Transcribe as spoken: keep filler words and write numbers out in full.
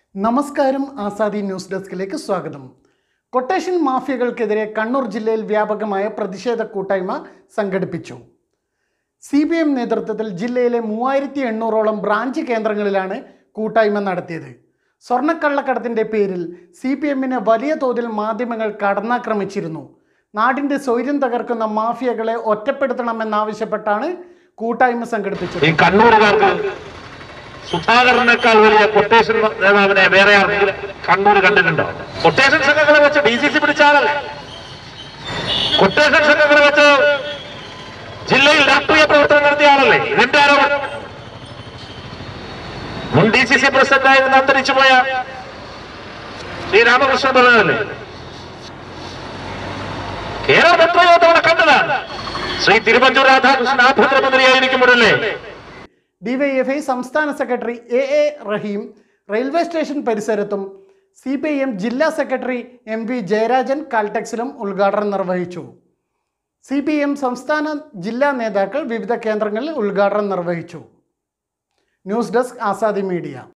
നമസ്കാരം, ആസാദി ന്യൂസ് ഡെസ്കിലേക്ക് സ്വാഗതം. കൊട്ടേഷൻ മാഫിയകൾക്കെതിരെ കണ്ണൂർ ജില്ലയിൽ വ്യാപകമായ പ്രതിഷേധ കൂട്ടായ്മ സംഘടിപ്പിച്ചു. സി പി എം നേതൃത്വത്തിൽ ജില്ലയിലെ മൂവായിരത്തി എണ്ണൂറോളം ബ്രാഞ്ച് കേന്ദ്രങ്ങളിലാണ് കൂട്ടായ്മ നടത്തിയത്. സ്വർണ്ണക്കള്ളക്കടത്തിൻ്റെ പേരിൽ സി പി എമ്മിനെ വലിയ തോതിൽ മാധ്യമങ്ങൾ കടന്നാക്രമിച്ചിരുന്നു. നാടിൻ്റെ സ്വൈര്യം തകർക്കുന്ന മാഫിയകളെ ഒറ്റപ്പെടുത്തണമെന്നാവശ്യപ്പെട്ടാണ് കൂട്ടായ്മ സംഘടിപ്പിച്ചത്. സുധാകരനേക്കാൾ വലിയ കൊട്ടേഷൻ നേതാവിനെ വേറെ ആർക്കെങ്കിലും കണ്ണൂർ കണ്ടിട്ടുണ്ടോ? കൊട്ടേഷൻ സംഘങ്ങളെ വെച്ച് ഡി സി സി പിടിച്ചാലല്ലേ? കൊട്ടേഷൻ സംഘങ്ങളെ വെച്ച് ജില്ലയിൽ രാഷ്ട്രീയ പ്രവർത്തനം നടത്തിയ ആളല്ലേ ഇതിന്റെ ആരോപണം? മുൻ ഡി സി സി പ്രസിഡന്റായിരുന്ന അന്തരിച്ചു പോയ ശ്രീ രാമകൃഷ്ണൻ പറഞ്ഞതല്ലേ? കേരളം എത്രയോ തവണ കണ്ടതാണ്. ശ്രീ തിരുവഞ്ചൂർ രാധാകൃഷ്ണൻ ആഭ്യന്തരമന്ത്രിയായിരിക്കുമ്പോഴല്ലേ ഡിവൈഎഫ്ഐ സംസ്ഥാന secretary A A Rahim railway station പരിസരത്തും സി പി ഐ എം ജില്ലാ സെക്രട്ടറി എം വി ജയരാജൻ കാൽടെക്സിലും ഉദ്ഘാടനം നിർവഹിച്ചു. സി പി എം സംസ്ഥാന ജില്ലാ നേതാക്കൾ വിവിധ കേന്ദ്രങ്ങളിൽ ഉദ്ഘാടനം നിർവഹിച്ചു. News desk, Azadi media.